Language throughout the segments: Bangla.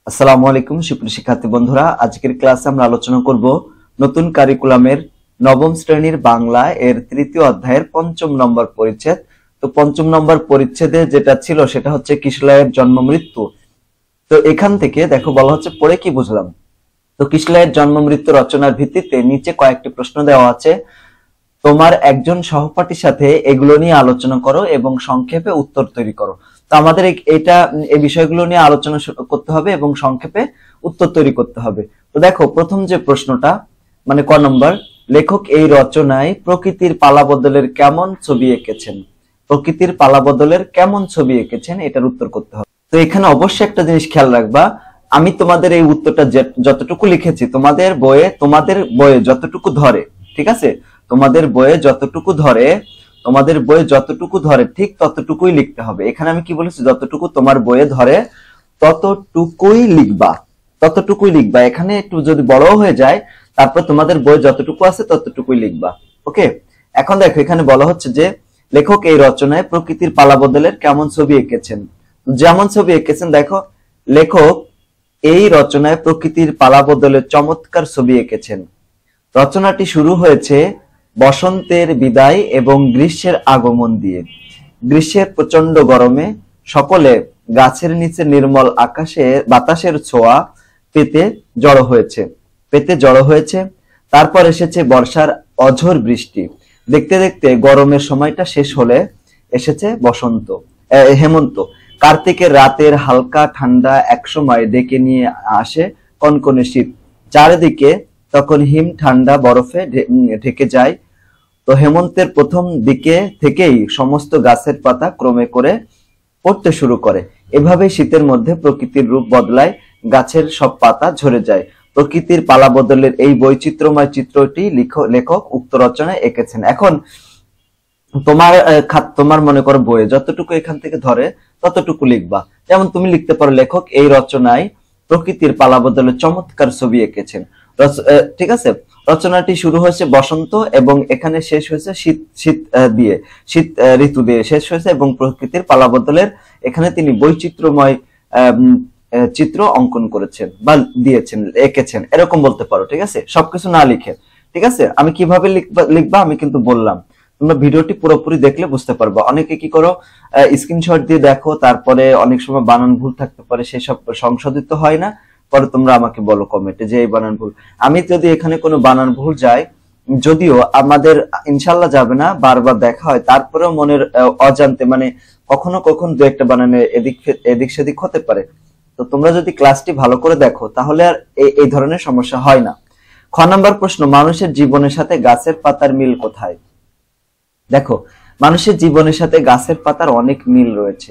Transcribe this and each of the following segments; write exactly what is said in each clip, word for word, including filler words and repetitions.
আসসালামু আলাইকুম সুপ্রিয় শিক্ষার্থী বন্ধুরা, আজকের ক্লাসে আমরা আলোচনা করব নতুন কারিকুলামের নবম শ্রেণীর বাংলা এর তৃতীয় অধ্যায়ের পঞ্চম নম্বর পরিচ্ছেদ। তো পঞ্চম নম্বর পরিচ্ছেদে যেটা ছিল সেটা হচ্ছে কিশলয়ের জন্ম মৃত্যু। তো এখান থেকে দেখো বলা হচ্ছে পড়ে কি বুঝলাম। তো কিশলয়ের জন্ম মৃত্যু রচনার ভিত্তিতে নিচে কয়েকটি প্রশ্ন দেওয়া আছে। তোমার একজন সহপাঠীর সাথে এগুলো নিয়ে আলোচনা করো এবং সংক্ষেপে উত্তর তৈরি করো। তো আমাদের এটা এই বিষয়গুলো নিয়ে আলোচনা করতে হবে এবং সংক্ষেপে উত্তর তৈরি করতে হবে। তো দেখো প্রথম যে প্রশ্নটা মানে ক নম্বর, লেখক এই রচনায় প্রকৃতির পালাবদলের কেমন ছবি এঁকেছেন। প্রকৃতির পালাবদলের কেমন ছবি এঁকেছেন এটার উত্তর করতে হবে। তো এখানে অবশ্যই একটা জিনিস খেয়াল রাখবা, আমি তোমাদের এই উত্তরটা যতটুকু লিখেছি তোমাদের বইয়ে তোমাদের বইয়ে যতটুকু ধরে, ঠিক আছে, তোমাদের বইয়ে যতটুকু ধরে তোমাদের বইয়ে যতটুকু ধরে ঠিক ততটুকুই লিখতে হবে। এখানে আমি কি বলেছি, যতটুকু তোমার বইয়ে ধরে ততটুকুই লিখবা, ততটুকুই লিখবা। এখানে একটু যদি বড় হয়ে যায় তারপর তোমাদের বইয়ে যতটুকু আছে ততটুকুই লিখবা। ওকে, এখন দেখো এখানে বলা হচ্ছে যে লেখক এই রচনায় প্রকৃতির পালাবদলের কেমন ছবি এঁকেছেন। যেমন ছবি এঁকেছেন, দেখো লেখক এই রচনায় প্রকৃতির পালাবদলের চমৎকার ছবি এঁকেছেন। রচনাটি শুরু হয়েছে বসন্তের বিদায় এবং গ্রীষ্মের আগমন দিয়ে। গ্রীষ্মের প্রচন্ড গরমে সকলে গাছের নিচে নির্মল আকাশে বাতাসের ছোঁয়া পেতে জড়ো হয়েছে পেতে জড়ো হয়েছে তারপর এসেছে বর্ষার অঝোর বৃষ্টি। দেখতে দেখতে গরমের সময়টা শেষ হলে এসেছে বসন্ত হেমন্ত। কার্তিকের রাতের হালকা ঠান্ডা একসময় ডেকে নিয়ে আসে কনকনে শীত। চারিদিকে তখন হিম ঠান্ডা বরফে ঢেকে যায়। তো হেমন্তের প্রথম দিকে থেকেই সমস্ত গাছের পাতা ক্রমে করে পড়তে শুরু করে। এভাবেই শীতের মধ্যে প্রকৃতির রূপ বদলায়, গাছের সব পাতা ঝরে যায়। প্রকৃতির পালা বদলের এই বৈচিত্র্যময় চিত্রটি লেখক উক্ত রচনায় এঁকেছেন। এখন তোমার তোমার মনে করো বইয়ে যতটুকু এখান থেকে ধরে ততটুকু লিখবা। যেমন তুমি লিখতে পারো লেখক এই রচনায় প্রকৃতির পালা বদলের চমৎকার ছবি এঁকেছেন। ঠিক আছে, রচনাটি শুরু হয়েছে বসন্ত এবং এখানে শেষ হয়েছে শীত শীত দিয়ে শীত ঋতু দিয়ে শেষ হয়েছে এবং প্রকৃতির পালাবদলের এখানে তিনি বৈচিত্র্যময় চিত্র অঙ্কন করেছেন বা দিয়েছেন এঁকেছেন, এরকম বলতে পারো। ঠিক আছে, সবকিছু না লিখে। ঠিক আছে, আমি কিভাবে লিখবা লিখবা আমি কিন্তু বললাম, তোমরা ভিডিওটি পুরোপুরি দেখলে বুঝতে পারবা। অনেকে কি করো স্ক্রিনশট দিয়ে দেখো, তারপরে অনেক সময় বানান ভুল থাকতে পারে, সেসব সংশোধিত হয় না, পরে তোমরা আমাকে বলো কমেন্টে যে এই বানান ভুল। আমি যদি এখানে কোনো বানান ভুল যায়, যদিও আমাদের ইনশাল্লাহ যাবে না, বারবার দেখা হয়, তারপরেও মনের অজান্তে মানে কখনো কখনো দু একটা বানানে এদিক এদিক সেদিক হতে পারে। তো তোমরা যদি ক্লাসটি ভালো করে দেখো তাহলে আর এই ধরনের সমস্যা হয় না। খ নম্বর প্রশ্ন, মানুষের জীবনের সাথে গাছের পাতার মিল কোথায়। দেখো মানুষের জীবনের সাথে গাছের পাতার অনেক মিল রয়েছে।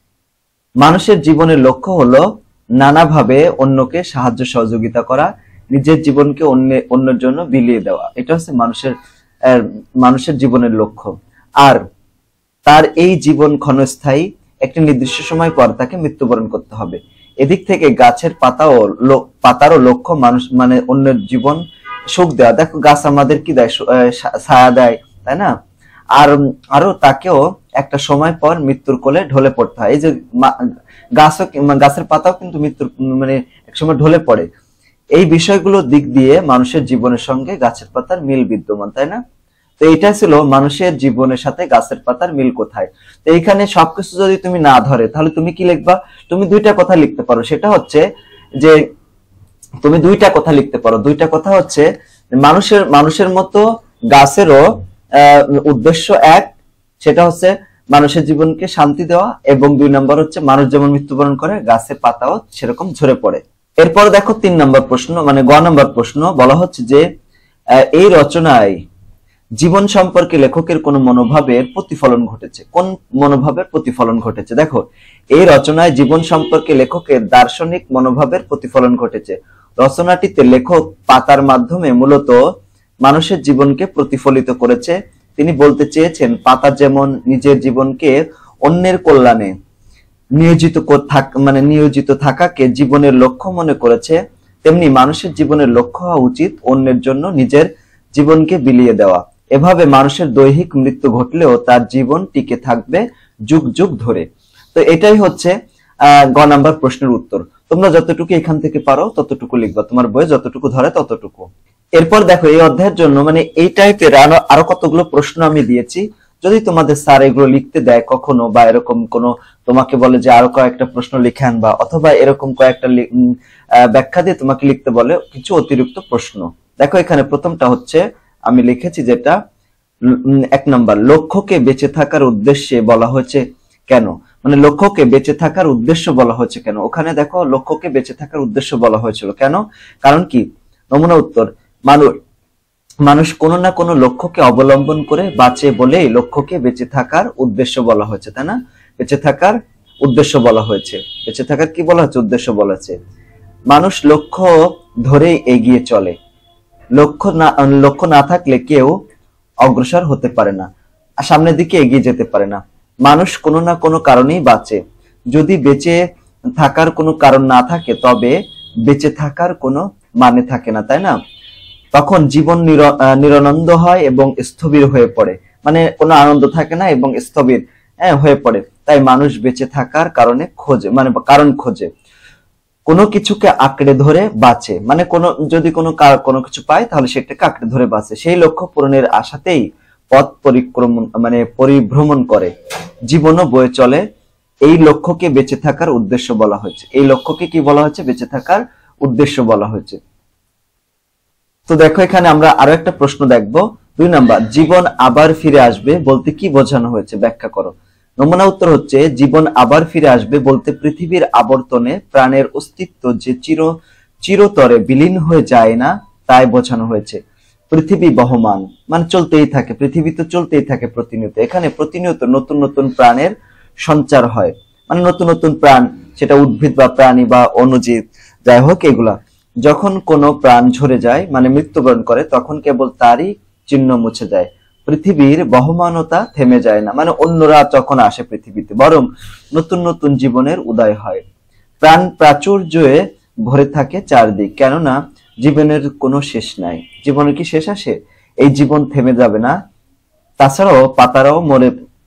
মানুষের জীবনের লক্ষ্য হলো নানাভাবে অন্যকে সাহায্য সহযোগিতা করা, নিজের জীবনকে অন্য অন্যের জন্য বিলিয়ে দেওয়া, এটা হচ্ছে মানুষের মানুষের জীবনের লক্ষ্য। আর তার এই জীবন ক্ষণস্থায়ী, একটি নির্দিষ্ট সময় পর তাকে মৃত্যুবরণ করতে হবে। এদিক থেকে গাছের পাতাও পাতারও লক্ষ্য মানুষ মানে অন্যের জীবন সুখ দেওয়া। দেখো গাছ আমাদের কি দেয়, ছায়া দেয়, তাই না? আর আরো তাকেও একটা সময় পর মৃত্যুর কোলে ঢলে পড়তে হয়। এই যে গাছও গাছের পাতাও কিন্তু মৃত্যুর মানে একসময় ঢলে পড়ে। এই বিষয়গুলোর দিক দিয়ে মানুষের জীবনের সঙ্গে গাছের পাতার মিল বিদ্যমান, তাই না? তো এটা ছিল মানুষের জীবনের সাথে গাছের পাতার মিল কোথায়। তো এইখানে সবকিছু যদি তুমি না ধরে তাহলে তুমি কি লিখবা, তুমি দুইটা কথা লিখতে পারো। সেটা হচ্ছে যে তুমি দুইটা কথা লিখতে পারো দুইটা কথা হচ্ছে মানুষের মানুষের মতো গাছেরও উদ্দেশ্য এক, সেটা হচ্ছে মানুষের জীবনকে শান্তি দেওয়া, এবং দুই নম্বর হচ্ছে মানুষ যেমন মৃত্যুবরণ করে গাছের পাতাও সেরকম ঝরে পড়ে। এরপর দেখো তিন নম্বর প্রশ্ন মানে গ নম্বর প্রশ্ন, বলা হচ্ছে যে এই রচনায় জীবন সম্পর্কে লেখকের কোন মনোভাবের প্রতিফলন ঘটেছে। কোন মনোভাবের প্রতিফলন ঘটেছে? দেখো এই রচনায় জীবন সম্পর্কে লেখকের দার্শনিক মনোভাবের প্রতিফলন ঘটেছে। রচনাটিতে লেখক পাতার মাধ্যমে মূলত মানুষের জীবনকে প্রতিফলিত করেছে। তিনি বলতে চেয়েছেন পাতা যেমন নিজের জীবনকে অন্যের কল্যাণে নিয়োজিত মানে নিয়োজিত থাকাকে জীবনের লক্ষ্য মনে করেছে, তেমনি মানুষের জীবনের লক্ষ্য হওয়া উচিত অন্যের জন্য নিজের জীবনকে বিলিয়ে দেওয়া। এভাবে মানুষের দৈহিক মৃত্যু ঘটলেও তার জীবন টিকে থাকবে যুগ যুগ ধরে। তো এটাই হচ্ছে আহ গ নাম্বার প্রশ্নের উত্তর। তো তোমরা যতটুকু এখান থেকে পারো ততটুকু লিখবা, তোমার বইয়ে যতটুকু ধরে ততটুকু। এরপর দেখো এই অধ্যায়ের জন্য মানে এই টাইপের আরো কতগুলো প্রশ্ন আমি দিয়েছি। যদি তোমাদের স্যার এগুলো লিখতে দেয় কখনো, বা এরকম কোনো তোমাকে বলে যে আরো কয়েকটা প্রশ্ন লিখে আনবা, অথবা এরকম কয়েকটা ব্যাখ্যা দিয়ে তোমাকে লিখতে বলে কিছু অতিরিক্ত প্রশ্ন। দেখো এখানে প্রথমটা হচ্ছে আমি লিখেছি যেটা এক নম্বর, লক্ষ্যকে বেঁচে থাকার উদ্দেশ্যে বলা হয়েছে কেন? মানে লক্ষ্যকে বেঁচে থাকার উদ্দেশ্য বলা হয়েছে কেন? ওখানে দেখো লক্ষ্যকে বেঁচে থাকার উদ্দেশ্য বলা হয়েছিল কেন? কারণ কি? নমুনা উত্তর, মানুষ মানুষ কোনো না কোনো লক্ষ্যকে অবলম্বন করে বাঁচে বলেই লক্ষ্যকে বেঁচে থাকার উদ্দেশ্য বলা হয়েছে, তাই না? বেঁচে থাকার উদ্দেশ্য বলা হয়েছে। বেঁচে থাকার কি বলা হচ্ছে? উদ্দেশ্য বলা হয়েছে। মানুষ লক্ষ্য ধরে এগিয়ে চলে, লক্ষ্য না লক্ষ্য না থাকলে কেউ অগ্রসর হতে পারে না, সামনের দিকে এগিয়ে যেতে পারে না। মানুষ কোনো না কোনো কারণেই বাঁচে, যদি বেঁচে থাকার কোনো কারণ না থাকে তবে বেঁচে থাকার কোনো মানে থাকে না, তাই না? তখন জীবন নিরানন্দ হয় এবং স্থবির হয়ে পড়ে, মানে কোনো আনন্দ থাকে না এবং স্থবির হ্যাঁ হয়ে পড়ে। তাই মানুষ বেঁচে থাকার কারণে খোঁজে, মানে কারণ খোঁজে, কোনো কিছুকে আঁকড়ে ধরে বাঁচে, মানে কোনো যদি কোনো কোনো কিছু পায় তাহলে সেটাকে আঁকড়ে ধরে বাঁচে, সেই লক্ষ্য পূরণের আশাতেই পথ পরিক্রমণ মানে পরিভ্রমণ করে, জীবনও বয়ে চলে। এই লক্ষ্যকে বেঁচে থাকার উদ্দেশ্য বলা হয়েছে। এই লক্ষ্যকে কি বলা হয়েছে? বেঁচে থাকার উদ্দেশ্য বলা হয়েছে। তো দেখো এখানে আমরা আরো একটা প্রশ্ন দেখবো। দুই নাম্বার, জীবন আবার ফিরে আসবে বলতে কি বোঝানো হয়েছে? ব্যাখ্যা করো। নমুনা উত্তর হচ্ছে, জীবন আবার ফিরে আসবে বলতে পৃথিবীর আবর্তনে প্রাণের অস্তিত্ব যে চির চিরতরে বিলীন হয়ে যায় না তাই বোঝানো হয়েছে। পৃথিবী বহমান, মানে চলতেই থাকে, পৃথিবী তো চলতেই থাকে প্রতিনিয়ত। এখানে প্রতিনিয়ত নতুন নতুন প্রাণের সঞ্চার হয়, মানে নতুন নতুন প্রাণ, সেটা উদ্ভিদ বা প্রাণী বা অণুজীব যাই হোক, এগুলা যখন কোনো প্রাণ ঝরে যায় মানে মৃত্যুবরণ করে তখন কেবল তারই চিহ্ন মুছে যায়। পৃথিবীর বহমানতা থেমে যায় না, মানে অন্যরা যখন আসে পৃথিবীতে, বরং নতুন নতুন জীবনের উদয় হয়। প্রাণ প্রাচুর্যে ভরে থাকে চারদিক, কেননা জীবনের কোনো শেষ নাই। জীবনের কি শেষ আসে? এই জীবন থেমে যাবে না। তাছাড়াও পাতারাও মরে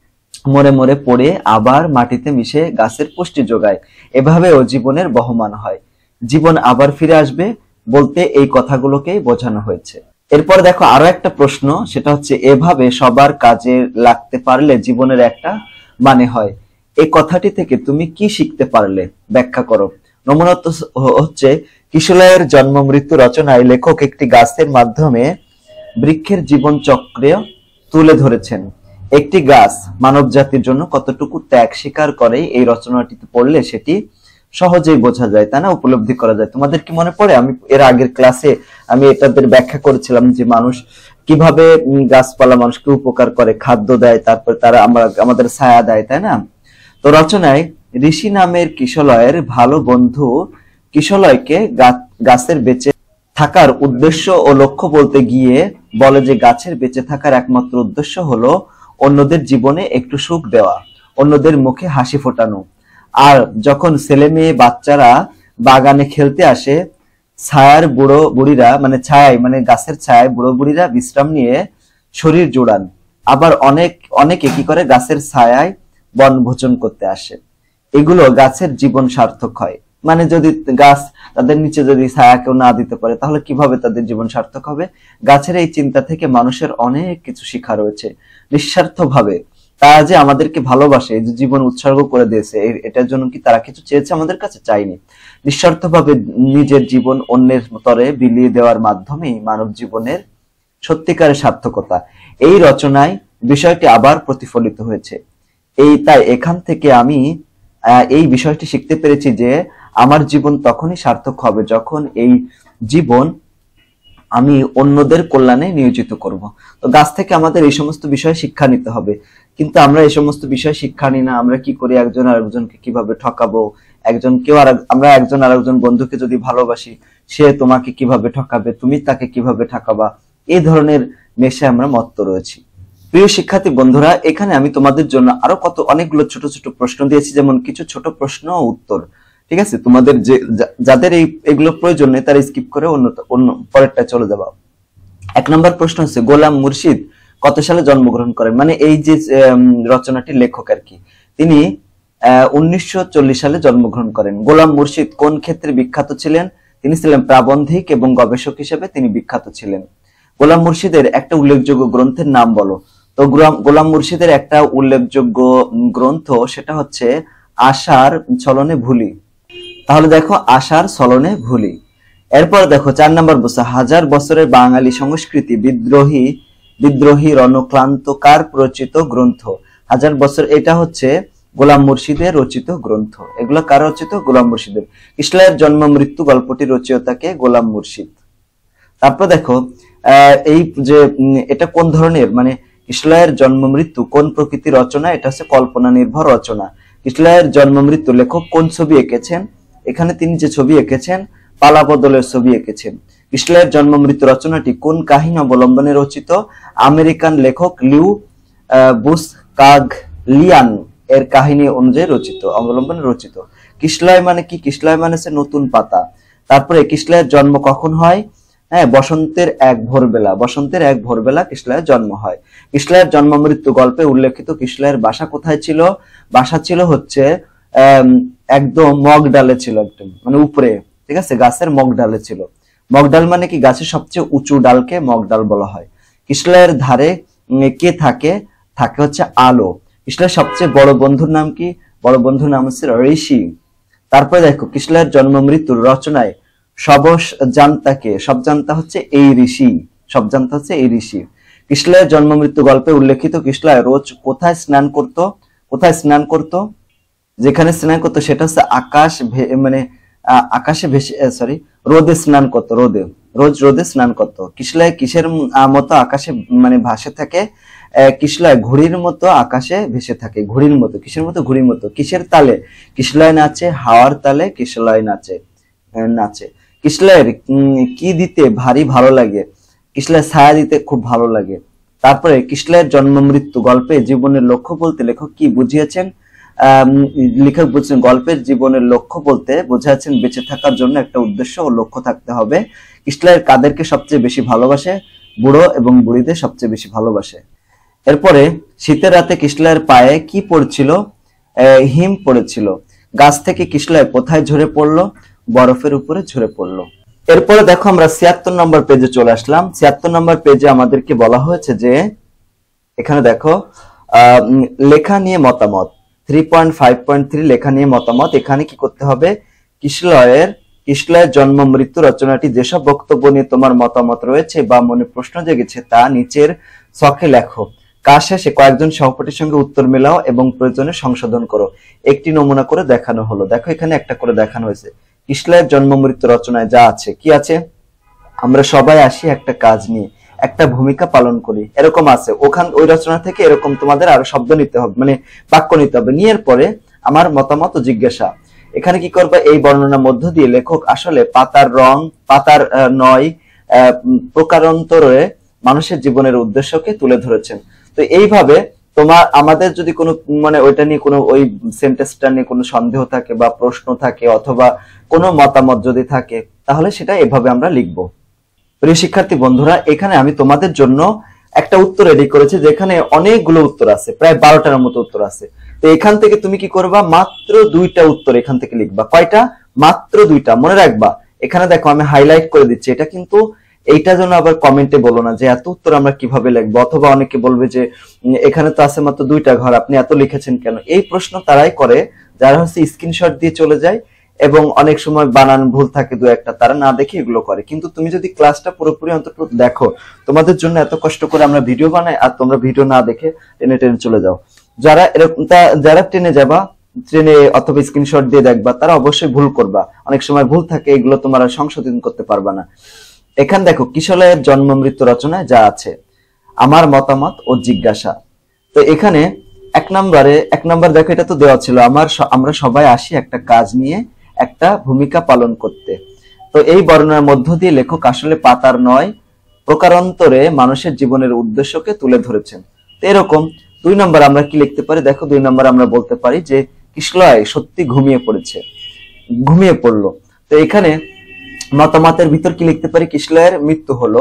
মরে মরে পড়ে আবার মাটিতে মিশে গাছের পুষ্টি যোগায়, এভাবেও জীবনের বহমান হয়। জীবন আবার ফিরে আসবে বলতে এই কথাগুলোকেই বোঝানো হয়েছে। এরপর দেখো আরো একটা প্রশ্ন, সেটা হচ্ছে, এভাবে সবার কাজে লাগতে পারলে জীবনের একটা মানে হয়, এই কথাটি থেকে তুমি কি শিখতে পারলে? ব্যাখ্যা করো। নমুনা হচ্ছে, কিশলয়ের জন্ম মৃত্যু রচনায় লেখক একটি গাছের মাধ্যমে বৃক্ষের জীবন চক্রে তুলে ধরেছেন। একটি গাছ মানব জাতির জন্য কতটুকু ত্যাগ স্বীকার করে এই রচনাটিতে পড়লে সেটি সহজেই বোঝা যায়, তাই না? উপলব্ধি করা যায়। তোমাদের কি মনে পড়ে আমি এর আগের ক্লাসে আমি এটাদের ব্যাখ্যা করেছিলাম যে মানুষ কিভাবে গাছপালা মানুষকে উপকার করে, খাদ্য দেয়, তারপর তারা আমরা আমাদের ছায়া দেয়, তাই না? তো রচনায় ঋষি নামের কিশলয়ের ভালো বন্ধু কিশলয়কে গাছের বেঁচে থাকার উদ্দেশ্য ও লক্ষ্য বলতে গিয়ে বলে যে গাছের বেঁচে থাকার একমাত্র উদ্দেশ্য হলো অন্যদের জীবনে একটু সুখ দেওয়া, অন্যদের মুখে হাসি ফোটানো। আর যখন ছেলে মেয়ে বাচ্চারা বাগানে খেলতে আসে, ছায়ার বুড়ো বুড়িরা মানে ছায় মানে গাছের ছায়ায় বুড়ো বুড়িরা বিশ্রাম নিয়ে শরীর জোড়ান। আবার অনেক অনেকে কি করে, গাছের ছায়ায় বনভোজন করতে আসে। এগুলো গাছের জীবন সার্থক হয়। মানে যদি গাছ তাদের নিচে যদি ছায়া কেউ না দিতে পারে তাহলে কিভাবে তাদের জীবন সার্থক হবে? গাছের এই চিন্তা থেকে মানুষের অনেক কিছু শিক্ষা রয়েছে। নিঃস্বার্থ ভাবে তারা যে আমাদেরকে ভালোবাসে, যে জীবন উৎসর্গ করে দিয়েছে, এটার জন্য কি তারা কিছু চেয়েছে আমাদের কাছে? চাইনি। নিঃস্বার্থ ভাবে নিজের জীবন অন্যের তরে বিলিয়ে দেওয়ার মাধ্যমে মানব জীবনের সত্যিকারের সার্থকতা এই রচনায় বিষয়টি আবার প্রতিফলিত হয়েছে। এই তাই এখান থেকে আমি এই বিষয়টি শিখতে পেরেছি যে আমার জীবন তখনই সার্থক হবে যখন এই জীবন আমি অন্যদের কল্যাণে নিয়োজিত করব। তো গাছ থেকে আমাদের এই সমস্ত বিষয়ে শিক্ষা নিতে হবে, কিন্তু আমরা এই সমস্ত বিষয়ে শিক্ষা নিই না। আমরা কি করি, একজন আরেকজনকে কিভাবে ঠকাবো, একজন কেউ আর আমরা একজন আরেকজন বন্ধুকে যদি ভালোবাসি, সে তোমাকে কিভাবে ঠকাবে, তুমি তাকে কিভাবে ঠকাবা, এই ধরনের নেশায় আমরা মত্ত রয়েছি। প্রিয় শিক্ষার্থী বন্ধুরা, এখানে আমি তোমাদের জন্য আরো কত অনেকগুলো ছোট ছোট প্রশ্ন দিয়েছি, যেমন কিছু ছোট প্রশ্ন ও উত্তর। ঠিক আছে, তোমাদের যে যাদের এই এগুলো প্রয়োজন নেই তারা স্কিপ করে অন্য অন্য পরেরটা চলে যাবা। এক নম্বর প্রশ্ন হচ্ছে, গোলাম মুর্শিদ কত সালে জন্মগ্রহণ করেন? মানে এই যে রচনাটির লেখক আর কি, তিনি উনিশশো চল্লিশ সালে জন্মগ্রহণ করেন। গোলাম মুর্শিদ কোন ক্ষেত্রে বিখ্যাত ছিলেন? তিনি ছিলেন প্রাবন্ধিক এবং গবেষক হিসেবে তিনি বিখ্যাত ছিলেন। গোলাম মুর্শিদের একটা উল্লেখযোগ্য গ্রন্থের নাম বলো। তো গোলাম মুর্শিদের একটা উল্লেখযোগ্য গ্রন্থ সেটা হচ্ছে আশার ছলনে ভুলি। তাহলে দেখো আশার ছলনে ভুলি। এরপর দেখো চার নম্বর বছর হাজার বছরের বাঙালি সংস্কৃতি বিদ্রোহী বিদ্রোহী রণক্লান্ত কার রচিত গ্রন্থ? হাজার বছর এটা হচ্ছে গোলাম মুর্শিদের রচিত গ্রন্থ। এগুলো কার রচিত? গোলাম মুর্শিদের। ইসলামের জন্ম মৃত্যু গল্পটি রচয়িতাকে? গোলাম মুর্শিদ। তারপর দেখো এই যে এটা কোন ধরনের, মানে ইসলামের জন্ম মৃত্যু কোন প্রকৃতির রচনা? এটা হচ্ছে কল্পনা নির্ভর রচনা। ইসলামের জন্ম মৃত্যু লেখক কোন ছবি এঁকেছেন? এখানে তিনি যে ছবি এঁকেছেন পালা বদলের ছবি এঁকেছেন। ইসলামের জন্ম মৃত্যু রচনাটি কোন কাহিনী অবলম্বনে রচিত? আমেরিকান লেখক লিউ বুসকাগলিয়ান এর কাহিনী অনুযায়ী রচিত, অবলম্বনে রচিত। কিশলয় মানে কি? কিশলয় মানে হচ্ছে নতুন পাতা। তারপরে কিশলয়ের জন্ম কখন হয়? হ্যাঁ, বসন্তের এক ভোরবেলা। বসন্তের এক ভোরবেলা কিশলয়ের জন্ম হয়। কিশলয়ের জন্ম মৃত্যু গল্পে উল্লেখিত কিশলয়ের বাসা কোথায় ছিল? বাসা ছিল হচ্ছে আহ একদম মগ ডালে ছিল, একদম মানে উপরে, ঠিক আছে, গাছের মগ ডালে ছিল। মগ ডাল মানে কি? গাছের সবচেয়ে উঁচু ডালকে মগ ডাল বলা হয়। কিশলয়ের ধারে কে থাকে? থাকে হচ্ছে আলো। কিশলয়ের সবচেয়ে বড় বন্ধুর নাম কি? বড় বন্ধুর নাম হচ্ছে ঋষি। তারপরে দেখো কিশলয়ের জন্ম মৃত্যুর রচনায় সব জানতাকে? সব জানতা হচ্ছে এই ঋষি, সব জানতা হচ্ছে এই ঋষি। কিশলয়ের জন্ম মৃত্যু গল্পে উল্লেখিত কিশলয় রোজ কোথায় স্নান করত? কোথায় স্নান করত? যেখানে স্নান করতো সেটা হচ্ছে আকাশ মানে আকাশে ভেসে সরি রোদে স্নান করতো। রোদে, রোজ রোদে স্নান করতো। কিশলয় কিসের মতো আকাশে মানে ভাসে থাকে? কিশলয় ঘুড়ির মতো আকাশে ভেসে থাকে। ঘুড়ির মতো, কিসের মতো? ঘুড়ির মতো। কিসের তালে? কিশলয় নাচে হাওয়ার তালে। কিশলয় নাচে নাচে কিশলয়ের কি দিতে ভারী ভালো লাগে? কিশলয়ের ছায়া দিতে খুব ভালো লাগে। তারপরে কিশলয়ের জন্ম মৃত্যু গল্পে জীবনের লক্ষ্য বলতে লেখক কি বুঝিয়েছেন? আহ লেখক বলছেন গল্পের জীবনের লক্ষ্য বলতে বোঝাচ্ছেন বেঁচে থাকার জন্য একটা উদ্দেশ্য ও লক্ষ্য থাকতে হবে। কিশলয়ের কাদেরকে সবচেয়ে বেশি ভালোবাসে? বুড়ো এবং বুড়িদের সবচেয়ে বেশি ভালোবাসে। এরপরে শীতের রাতে কিশলয়ের পায়ে কি পড়ছিল? হিম পড়েছিল। গাছ থেকে কিশলয় কোথায় ঝরে পড়লো? বরফের উপরে ঝরে পড়লো। এরপরে দেখো আমরা ছিয়াত্তর নম্বর পেজে চলে আসলাম। ছিয়াত্তর নম্বর পেজে আমাদেরকে বলা হয়েছে যে এখানে দেখো আহ লেখা নিয়ে মতামত three point five point three লেখা নিয়ে মতামত। এখানে কি করতে হবে? কিশলয়ের কিশলয়ের জন্ম মৃত্যু রচনাটি যেসব বক্তব্য নিয়ে তোমার মতামত রয়েছে বা মনে প্রশ্ন জেগেছে তা নিচের ছকে লেখো। কাজ শেষে কয়েকজন সহপাঠীর সঙ্গে উত্তর মেলাও এবং প্রয়োজনে সংশোধন করো। একটি নমুনা করে দেখানো হলো। দেখো এখানে একটা করে দেখানো হয়েছে। কিশলয়ের জন্ম মৃত্যু রচনায় যা আছে, কি আছে? আমরা সবাই আসি একটা কাজ নিয়ে, একটা ভূমিকা পালন করি, এরকম আছে। ওখান ওই রচনা থেকে এরকম তোমাদের আরো শব্দ নিতে হবে, মানে বাক্য নিতে হবে। নিয়ে পরে আমার মতামত ও জিজ্ঞাসা। এখানে কি করবে? এই বর্ণনার মধ্য দিয়ে লেখক আসলে পাতার রং পাতার নয় প্রকারান্তরে মানুষের জীবনের উদ্দেশ্যকে তুলে ধরেছেন। তো এইভাবে তোমার আমাদের যদি কোনো মানে ওইটা নিয়ে কোনো ওই সেন্টেন্সটা নিয়ে কোনো সন্দেহ থাকে বা প্রশ্ন থাকে অথবা কোনো মতামত যদি থাকে তাহলে সেটা এভাবে আমরা লিখবো। প্রিয় শিক্ষার্থী বন্ধুরা, এখানে আমি তোমাদের জন্য একটা উত্তর রেডি করেছি যেখানে অনেকগুলো উত্তর আছে, প্রায় বারোটার মতো উত্তর আছে। তো এখান থেকে তুমি কি করবা? মাত্র দুইটা উত্তর এখান থেকে লিখবা। কয়টা? মাত্র দুইটা। মনে রাখবা, এখানে দেখো আমি হাইলাইট করে দিচ্ছি। এটা কিন্তু এইটা যেন আবার কমেন্টে বলো না যে এত উত্তর আমরা কিভাবে লিখবো, অথবা অনেকে বলবে যে এখানে তো আছে মাত্র দুইটা ঘর, আপনি এত লিখেছেন কেন? এই প্রশ্ন তারাই করে যারা হচ্ছে স্ক্রিনশট দিয়ে চলে যায় এবং অনেক সময় বানান ভুল থাকে দু একটা, তারা না দেখে এগুলো করে। কিন্তু তুমি যদি ক্লাসটা পুরোপুরি অন্তত দেখো, তোমাদের জন্য এত কষ্ট করে আমরা ভিডিও বানাই আর তোমরা ভিডিও না দেখে টেনে টেনে চলে যাও। যারা এরকম যারা ট্রেনে যাবা, ট্রেনে অথবা স্ক্রিনশট দিয়ে দেখবা, তারা অবশ্যই ভুল করবা। অনেক সময় ভুল থাকে, এগুলো তোমরা সংশোধন করতে পারবা না। এখানে দেখো কিশলয়ের জন্ম মৃত্যু রচনায় যা আছে, আমার মতামত ও জিজ্ঞাসা। তো এখানে এক নম্বরে এক নম্বর দেখো এটা তো দেওয়া ছিল, আমার আমরা সবাই আসি একটা কাজ নিয়ে একটা ভূমিকা পালন করতে। তো এই বর্ণনার মধ্য দিয়ে লেখক আসলে পাতার নয় প্রকারান্তরে মানুষের জীবনের উদ্দেশ্যকে তুলে ধরেছেন। তো এরকম দুই নম্বর আমরা কি লিখতে পারি? দেখো দুই নম্বর আমরা বলতে পারি যে কিশলয় সত্যি ঘুমিয়ে পড়েছে, ঘুমিয়ে পড়লো। তো এখানে মতামতের ভিতর কি লিখতে পারি? কিশলয়ের মৃত্যু হলো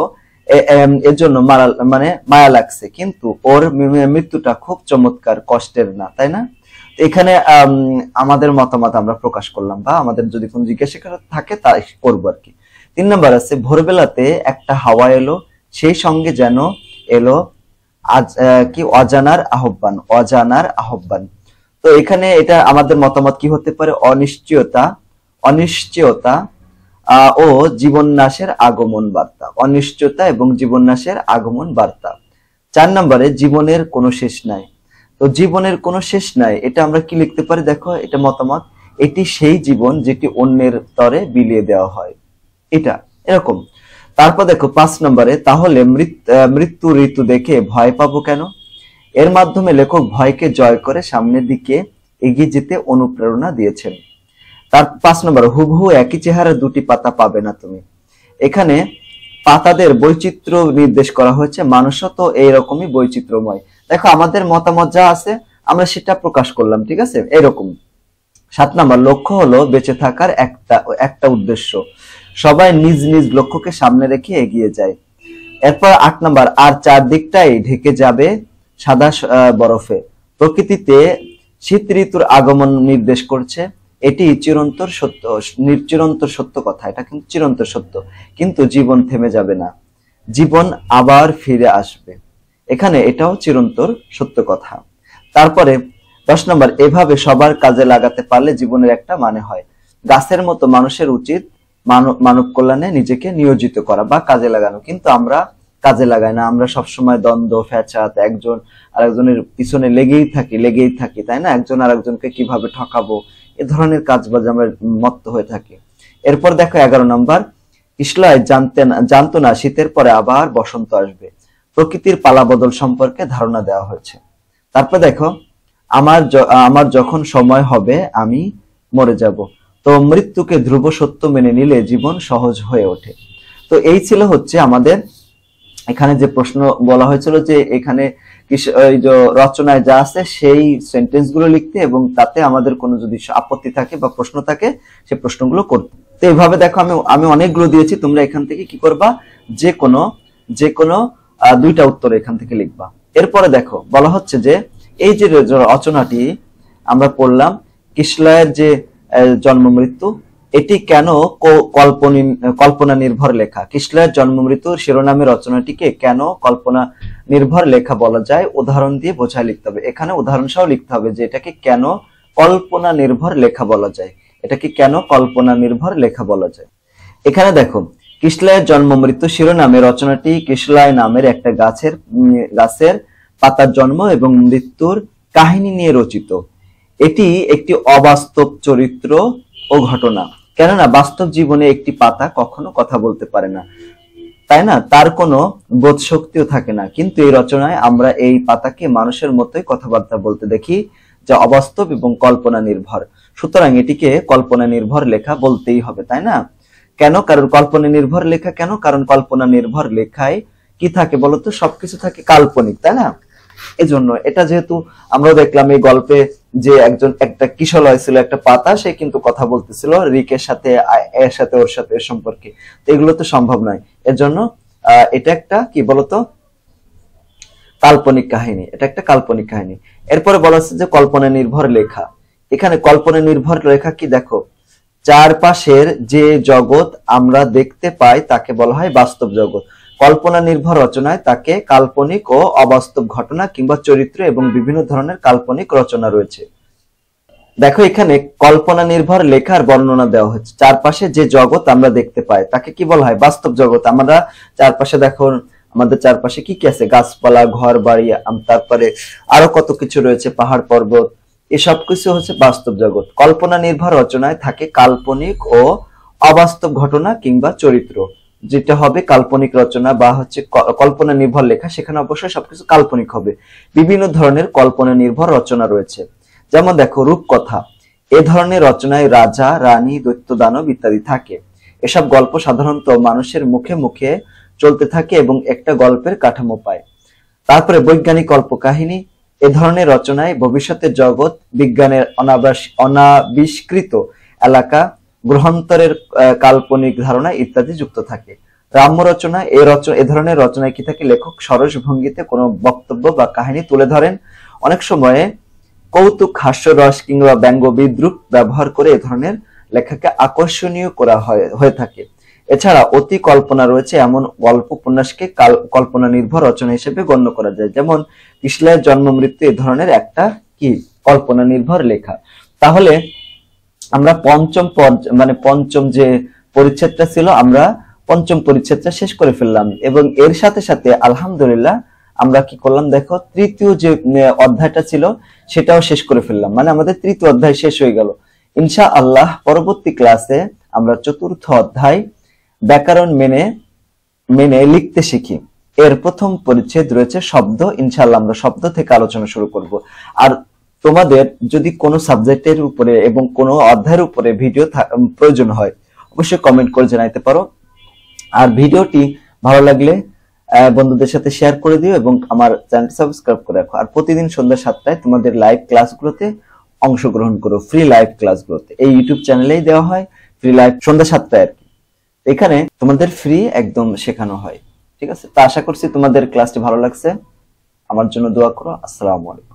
এর জন্য মানে মায়া লাগছে, কিন্তু ওর মৃত্যুটা খুব চমৎকার, কষ্টের না, তাই না? এখানে আমাদের মতামত আমরা প্রকাশ করলাম, বা আমাদের যদি কোনো জিজ্ঞাসা থাকে তা করবো আর কি। তিন নম্বর আছে, ভোরবেলাতে একটা হাওয়া এলো, সেই সঙ্গে যেন এলো আজ কি অজানার আহ্বান, অজানার আহ্বান। তো এখানে এটা আমাদের মতামত কি হতে পারে? অনিশ্চয়তা, অনিশ্চয়তা ও জীবননাশের আগমন বার্তা, অনিশ্চয়তা এবং জীবননাশের আগমন বার্তা। চার নম্বরে, জীবনের কোনো শেষ নাই। তো জীবনের কোনো শেষ নাই, এটা আমরা কি লিখতে পারি? দেখো, এটা মতামত, এটি সেই জীবন যেটি অন্যের তরে বিলিয়ে দেওয়া হয়, এটা এরকম। তারপর দেখো পাঁচ নম্বরে, তাহলে মৃত্যু ঋতু দেখে ভয় পাবো কেন? এর মাধ্যমে লেখক ভয়কে জয় করে সামনের দিকে এগিয়ে যেতে অনুপ্রেরণা দিয়েছেন। তার পাঁচ নম্বর, হুবহু একই চেহারা দুটি পাতা পাবে না তুমি। এখানে পাতাদের বৈচিত্র্য নির্দেশ করা হয়েছে, মানুষও তো এইরকমই বৈচিত্র্যময়। দেখো, আমাদের মতামত যা আছে আমরা সেটা প্রকাশ করলাম, ঠিক আছে, এরকম। সাত নম্বর, লক্ষ্য হলো বেঁচে থাকার একটা একটা উদ্দেশ্য, সবাই নিজ নিজ লক্ষ্যকে সামনে রেখে এগিয়ে যায়। এরপর আট নম্বর, আর চারদিকটাই ঢেকে যাবে সাদা বরফে। প্রকৃতিতে শীত ঋতুর আগমন নির্দেশ করছে, এটি চিরন্তর সত্য, চিরন্তর সত্য কথা, এটা কিন্তু চিরন্তর সত্য। কিন্তু জীবন থেমে যাবে না, জীবন আবার ফিরে আসবে, এখানে এটাও চিরন্তর সত্য কথা। তারপরে দশ নম্বর, এভাবে সবার কাজে লাগাতে পারলে জীবনের একটা মানে হয়। গাছের মতো মানুষের উচিত মানব কল্যাণে নিজেকে নিয়োজিত করা বা কাজে লাগানো, কিন্তু আমরা কাজে লাগাই না, আমরা সবসময় দ্বন্দ্ব, ফ্যাচাত, একজন আরেকজনের পিছনে লেগেই থাকি লেগেই থাকি তাই না, একজন আরেকজনকে কিভাবে ঠকাবো, এ ধরনের কাজবাজ আমরা মত্ত হয়ে থাকি। এরপর দেখো এগারো নম্বর, ইসলায় জানতে না জানতো না শীতের পরে আবার বসন্ত আসবে, প্রকৃতির পালা বদল সম্পর্কে ধারণা দেওয়া হয়েছে। তারপর দেখো, আমার আমার যখন সময় হবে আমি মরে যাব, তো মৃত্যুকে ধ্রুব সত্য মেনে নিলে জীবন সহজ হয়ে ওঠে। তো এই ছিল হচ্ছে আমাদের এখানে যে প্রশ্ন বলা হয়েছিল, যে এখানে রচনায় যা আছে সেই সেন্টেন্স গুলো লিখতে, এবং তাতে আমাদের কোনো যদি আপত্তি থাকে বা প্রশ্ন থাকে সেই প্রশ্নগুলো করতে। তো এইভাবে দেখো, আমি আমি অনেকগুলো দিয়েছি, তোমরা এখান থেকে কি করবা, যে কোনো যে কোনো দুইটা উত্তর এখান থেকে লিখবা। এরপরে দেখো বলা হচ্ছে যে এই যে রচনাটি আমরা পড়লাম, কিশলয়ের যে জন্ম মৃত্যু, এটি কেন কল্পনা নির্ভর লেখা? কিশলয়ের জন্ম মৃত্যুর শিরোনামে রচনাটিকে কেন কল্পনা নির্ভর লেখা বলা যায়? উদাহরণ দিয়ে বোঝায় লিখতে হবে, এখানে উদাহরণ সহ লিখতে হবে যে এটাকে কেন কল্পনা নির্ভর লেখা বলা যায়, এটাকে কেন কল্পনা নির্ভর লেখা বলা যায়। এখানে দেখো, কিশলয়ের জন্ম মৃত্যু শিরোনামে রচনাটি কিশলয় নামের একটা গাছের গাছের পাতার জন্ম এবং মৃত্যুর কাহিনী নিয়ে রচিত। এটি একটি অবাস্তব চরিত্র ও ঘটনা, কেননা বাস্তব জীবনে একটি পাতা কখনো কথা বলতে পারে না, তাই না, তার কোনো বোধ শক্তিও থাকে না, কিন্তু এই রচনায় আমরা এই পাতাকে মানুষের মতোই কথাবার্তা বলতে দেখি, যা অবাস্তব এবং কল্পনা নির্ভর। সুতরাং এটিকে কল্পনা নির্ভর লেখা বলতেই হবে, তাই না? কেন? কারণ কল্পনা নির্ভর লেখা কেন? কারণ কল্পনা নির্ভর লেখায় কি থাকে বলতো, সবকিছু থাকে কাল্পনিক, তাই না? এজন্য এটা যেহেতু আমরা দেখলাম এই গল্পে যে একজন একটা কিশলয় ছিল, একটা পাতা, সে কিন্তু কথা বলতেছিল রিকের সাথে, এর সাথে, ওর সাথে, এর সম্পর্কে, তো এগুলো তো সম্ভব নয়। এর জন্য আহ এটা একটা কি বলতো, কাল্পনিক কাহিনী, এটা একটা কাল্পনিক কাহিনী। এরপরে বলা হচ্ছে যে কল্পনা নির্ভর লেখা। এখানে কল্পনা নির্ভর লেখা কি, দেখো, চারপাশের যে জগৎ আমরা দেখতে পাই তাকে বলা হয় বাস্তব জগৎ। কল্পনা নির্ভর রচনায় তাকে কাল্পনিক ও অবাস্তব ঘটনা কিংবা চরিত্র এবং বিভিন্ন ধরনের কাল্পনিক রচনা রয়েছে। দেখো, এখানে কল্পনা নির্ভর লেখার বর্ণনা দেওয়া হচ্ছে, চারপাশে যে জগৎ আমরা দেখতে পাই তাকে কি বলা হয়, বাস্তব জগৎ। আমরা চারপাশে দেখো, আমাদের চারপাশে কি কি আছে, গাছপালা, ঘর বাড়ি, তারপরে আরো কত কিছু রয়েছে, পাহাড় পর্বত, এসব কিছু হচ্ছে বাস্তব জগৎ। কল্পনা নির্ভর রচনায় থাকে কাল্পনিক ও অবাস্তব ঘটনা কিংবা চরিত্র, যেটা হবে কাল্পনিক রচনা বা হচ্ছে কল্পনা নির্ভর লেখা, সেখানে অবশ্যই সবকিছু কাল্পনিক হবে। বিভিন্ন ধরনের কল্পনা নির্ভর রচনা রয়েছে, যেমন দেখো রূপকথা, এ ধরনের রচনায় রাজা, রানী, দৈত্য, দানব ইত্যাদি থাকে। এসব গল্প সাধারণত মানুষের মুখে মুখে চলতে থাকে এবং একটা গল্পের কাঠামো পায়। তারপরে বৈজ্ঞানিক কল্পকাহিনী, এ ধরনের রচনায় ভবিষ্যতের জগৎ, বিজ্ঞানের অনাবিষ্কৃত এলাকা, গ্রহান্তরের কাল্পনিক ধারণা ইত্যাদি যুক্ত থাকে। রাম্য রচনা, এ রচনা এ ধরনের রচনায় কি থাকে, লেখক সরস ভঙ্গিতে কোনো বক্তব্য বা কাহিনী তুলে ধরেন। অনেক সময়ে কৌতুক, হাস্যরস কিংবা ব্যঙ্গ বিদ্রুপ ব্যবহার করে এ ধরনের লেখাকে আকর্ষণীয় করা হয় হয়ে থাকে। এছাড়া অতি কল্পনা রয়েছে এমন গল্প উপন্যাসকে কল্পনা নির্ভর রচনা হিসেবে গণ্য করা যায়। যেমন কিশলয়ের জন্ম মৃত্যু এ ধরনের একটা কি কল্পনা নির্ভর লেখা। তাহলে আমরা পঞ্চম মানে পঞ্চম যে পরিচ্ছেদটা ছিল আমরা পঞ্চম পরিচ্ছেদটা শেষ করে ফেললাম, এবং এর সাথে সাথে আলহামদুলিল্লাহ আমরা কি করলাম দেখো, তৃতীয় যে অধ্যায়টা ছিল সেটাও শেষ করে ফেললাম। মানে আমাদের তৃতীয় অধ্যায় শেষ হয়ে গেল। ইনশাআল্লাহ পরবর্তী ক্লাসে আমরা চতুর্থ অধ্যায় ব্যাকরণ মেনে মেনে লিখতে শিখি। এর প্রথম পরিচ্ছেদ রয়েছে শব্দ। ইনশাআল্লাহ আমরা শব্দ থেকে আলোচনা শুরু করব। আর তোমাদের যদি কোনো সাবজেক্টের উপরে এবং কোনো অধ্যায়ের উপরে ভিডিও প্রয়োজন হয় অবশ্যই কমেন্ট করে জানাইতে পারো। আর ভিডিওটি ভালো লাগলে বন্ধুদের সাথে শেয়ার করে দিও এবং আমার চ্যানেল সাবস্ক্রাইব করে রাখো। আর প্রতিদিন সন্ধ্যা সাতটায় তোমাদের লাইভ ক্লাসগুলোতে অংশগ্রহণ করো, ফ্রি লাইভ ক্লাসগুলোতে। এই ইউটিউব চ্যানেলেই দেওয়া হয় ফ্রি লাইভ সন্ধ্যা সাতটায় আর কি। এখানে তোমাদের ফ্রি একদম শেখানো হয়। ঠিক আছে, তো আশা করছি তোমাদের ক্লাসটি ভালো লাগছে। আমার জন্য দোয়া করো। আসসালামু আলাইকুম।